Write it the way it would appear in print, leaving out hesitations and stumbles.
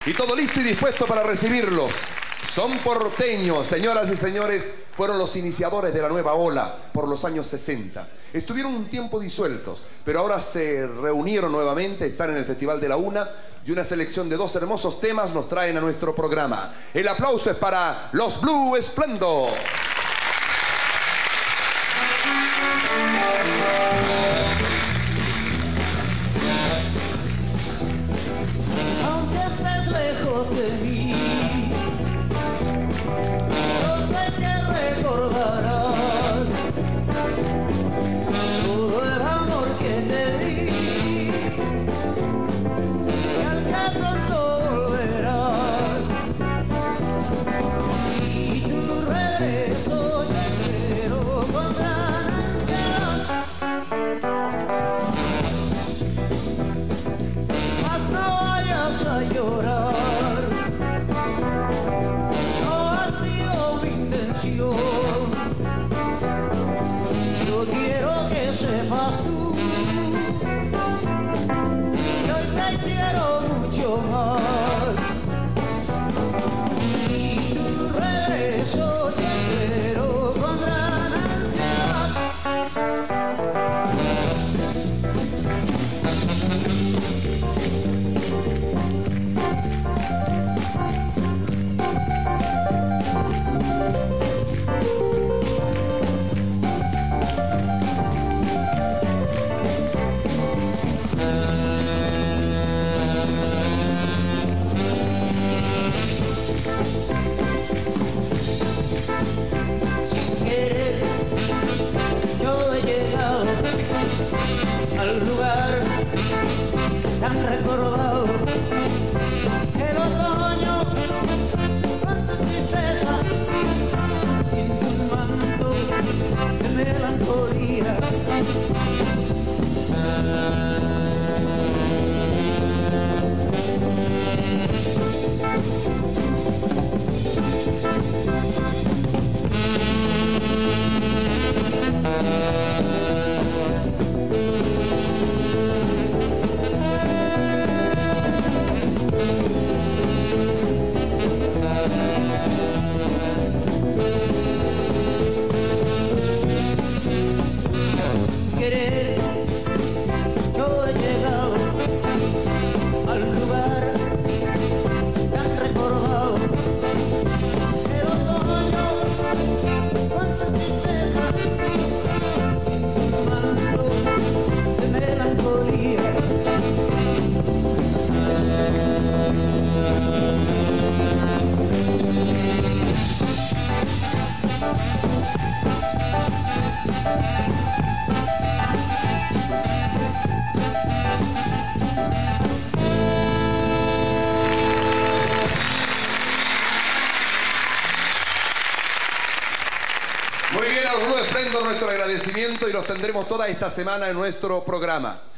Y todo listo y dispuesto para recibirlos. Son porteños, señoras y señores, fueron los iniciadores de la nueva ola por los años 60. Estuvieron un tiempo disueltos, pero ahora se reunieron nuevamente, están en el Festival de la Una y una selección de dos hermosos temas nos traen a nuestro programa. El aplauso es para los Blue Splendor. Aunque estés lejos de mí, yo sé que recordarás todo el amor que te di y al que pronto volverás. Y tu regreso yo espero con gran ansiedad. Mas no vayas a llorar, no ha sido mi intención. Yo quiero que sepas tú que hoy te quiero mucho más. Y tu regreso te espero con gran ansiedad. Sin querer, yo he llegado al lugar tan recordado. El otoño con su tristeza tiende un manto de melancolía. Sin querer, yo he llegado al lugar tan recordado. El otoño con su tristeza tiende un manto de melancolía. Muy bien, a los Blue Splendor nuestro agradecimiento y los tendremos toda esta semana en nuestro programa.